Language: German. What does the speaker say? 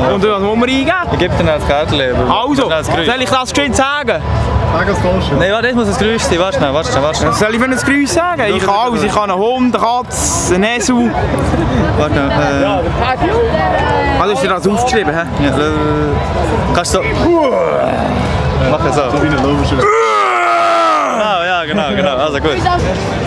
Und was muss man eingeben? Ich gebe dir das Kärtchen. Also, soll ich das geschwind sagen? Sag es falsch. Nein, warte, das muss ein Geräusch sein. Warte schnell. Was soll ich für ein Geräusch sagen? Ich kann alles. Ich kann einen Hund, eine Katze, einen Esel. Warte schnell. Also hast du das aufgeschrieben, hä? Ja, kannst du so... Mach es so. So wie ein Löwenschwein. Ja, genau. Also gut.